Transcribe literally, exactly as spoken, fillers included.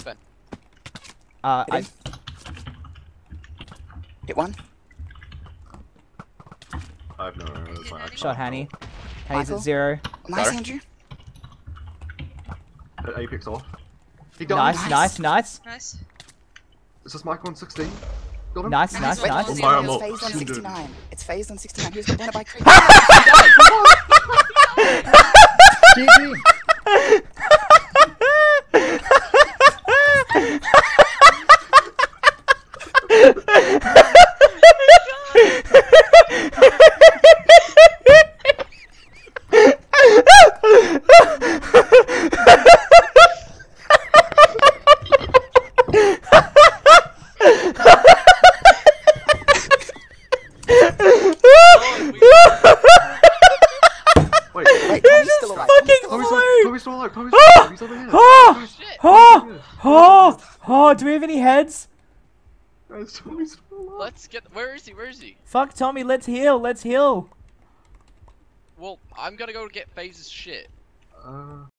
Ben. Uh, Hit I. him. Hit one. I have no. It's like, I can't Shot Hanny. help. Hanny's Michael? at zero. Nice, Sorry? Andrew. Hit Apex off. He died. Nice, Nice. nice, nice. Nice. Is this Michael on sixteen? Got him? Nice, Nice, nice, wait, nice. wait, It's Fire him phased up. on Shoot him. sixty-nine. It's phased on sixty-nine. Who's got by Creek? G G. Wait, Wait, Tommy's still alive. Tommy's Fucking still alive. Tommy's flew! alive. Tommy's alive. Tommy's over here. Oh! Tommy's- Shit. Oh! Oh! Oh! Do we have any heads? Guys, Tommy's still alive. Let's get. Where is he? Where is he? Fuck Tommy, let's heal, let's heal. Well, I'm gonna go get FaZe's shit. Uh.